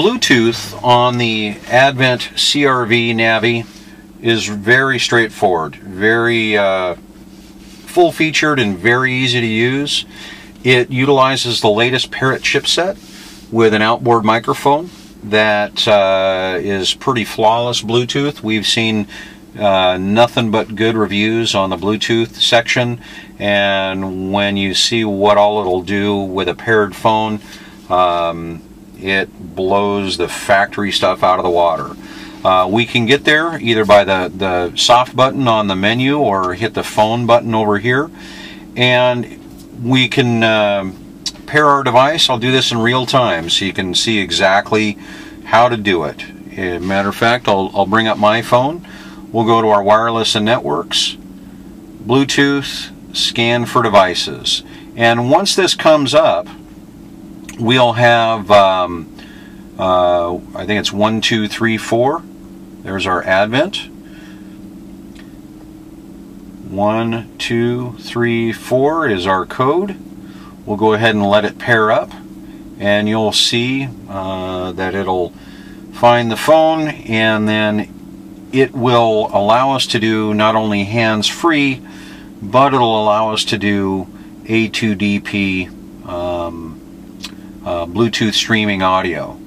Bluetooth on the Advent CR-V Navi is very straightforward, very full-featured and very easy to use. It utilizes the latest Parrot chipset with an outboard microphone that is pretty flawless Bluetooth. We've seen nothing but good reviews on the Bluetooth section, and when you see what all it'll do with a paired phone, it blows the factory stuff out of the water. We can get there either by the soft button on the menu or hit the phone button over here, and we can pair our device. I'll do this in real time so you can see exactly how to do it. As a matter of fact, I'll bring up my phone. We'll go to our wireless and networks, Bluetooth, scan for devices. And once this comes up, we'll have, I think it's 1, 2, 3, 4. There's our Advent. 1, 2, 3, 4 is our code. We'll go ahead and let it pair up, and you'll see that it'll find the phone, and then it will allow us to do not only hands-free, but it'll allow us to do A2DP Bluetooth streaming audio.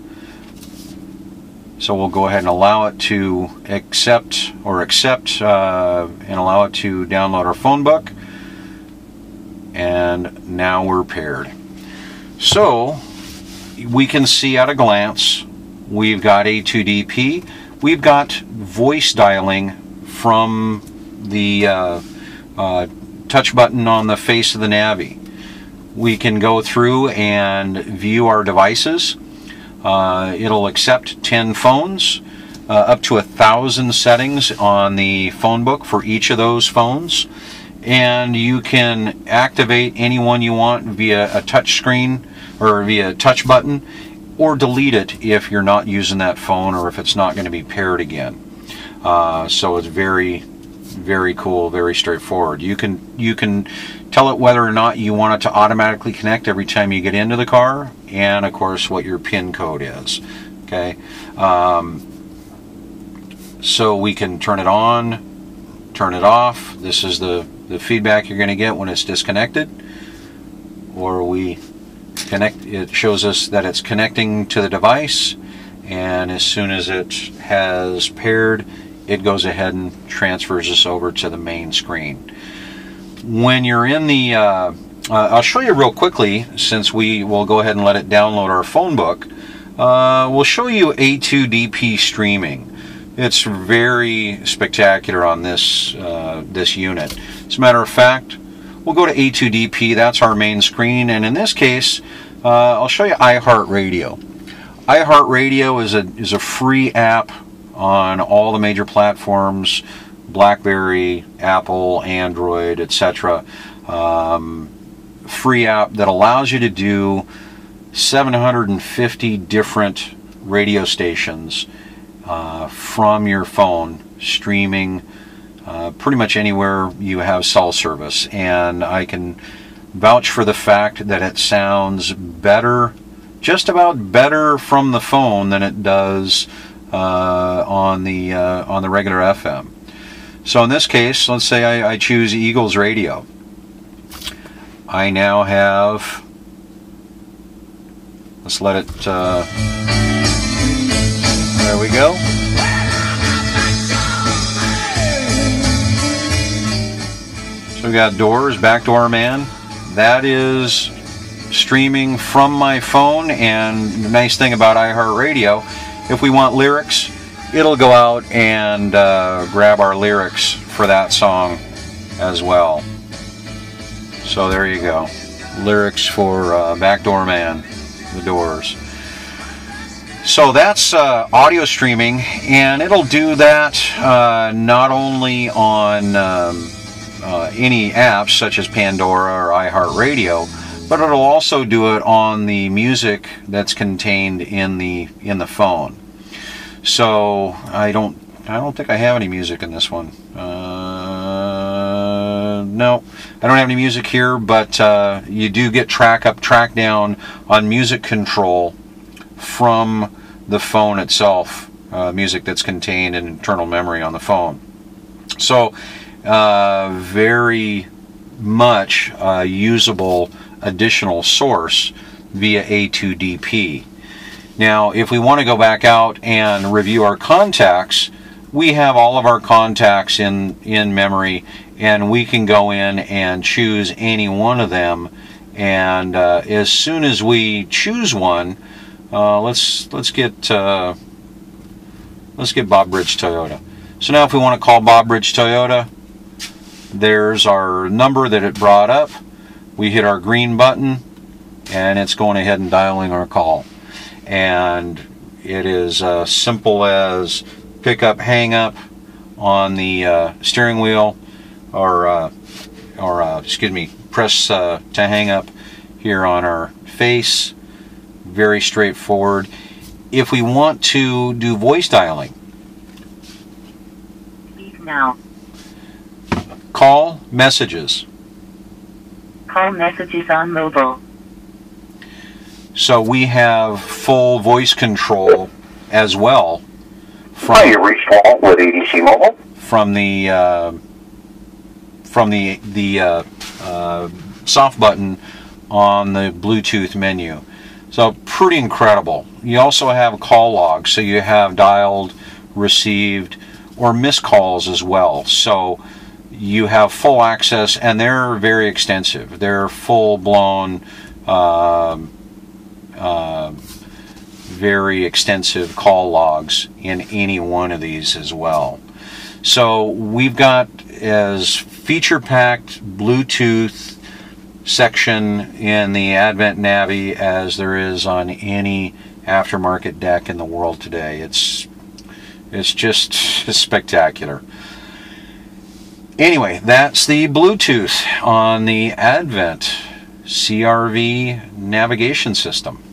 So we'll go ahead and allow it to accept and allow it to download our phone book, and now we're paired. So we can see at a glance we've got A2DP. We've got voice dialing from the touch button on the face of the Navi. We can go through and view our devices. It'll accept 10 phones, up to 1,000 settings on the phone book for each of those phones, and you can activate any one you want via a touch screen or via a touch button, or delete it if you're not using that phone or if it's not going to be paired again. So it's very, very cool, very straightforward. You can tell it whether or not you want it to automatically connect every time you get into the car, and of course what your PIN code is. Okay, so we can turn it on, turn it off. This is the feedback you're going to get when it's disconnected, or we connect. It shows us that it's connecting to the device, and as soon as it has paired, it goes ahead and transfers us over to the main screen. When you're in the I'll show you real quickly, since we will go ahead and let it download our phone book. We'll show you A2DP streaming. It's very spectacular on this this unit. As a matter of fact, we'll go to A2DP. That's our main screen, and in this case, I'll show you iHeartRadio. iHeartRadio is a free app on all the major platforms: BlackBerry, Apple, Android, etc. Free app that allows you to do 750 different radio stations from your phone, streaming pretty much anywhere you have cell service. And I can vouch for the fact that it sounds better, just about better from the phone than it does on the regular FM. So in this case, let's say I choose Eagles Radio. I now have, let's let it, there we go. So we got Doors, Backdoor Man. That is streaming from my phone, and the nice thing about iHeartRadio, if we want lyrics, it'll go out and grab our lyrics for that song as well. So there you go. Lyrics for Backdoor Man, The Doors. So that's audio streaming, and it'll do that not only on any apps such as Pandora or iHeartRadio, but it'll also do it on the music that's contained in the phone. So I don't think I have any music in this one. No, I don't have any music here, but you do get track up, track down on music control from the phone itself, music that's contained in internal memory on the phone. So very much usable additional source via A2DP. Now, if we want to go back out and review our contacts, we have all of our contacts in memory, and we can go in and choose any one of them. And as soon as we choose one, let's get Bob Bridge Toyota. So now, if we want to call Bob Bridge Toyota, there's our number that it brought up. We hit our green button, and it's going ahead and dialing our call. And it is simple as pick up, hang up on the steering wheel, or excuse me, press to hang up here on our face. Very straightforward. If we want to do voice dialing, now. Call messages. Call messages on mobile. So we have full voice control as well. Hi, you reached Walt with ADC Mobile. From the soft button on the Bluetooth menu. So pretty incredible. You also have call logs, so you have dialed, received, or missed calls as well. So you have full access, and they're very extensive. They're full-blown, very extensive call logs in any one of these as well. So we've got as feature-packed Bluetooth section in the Advent Navi as there is on any aftermarket deck in the world today. It's just spectacular. Anyway, that's the Bluetooth on the Advent CRV navigation system.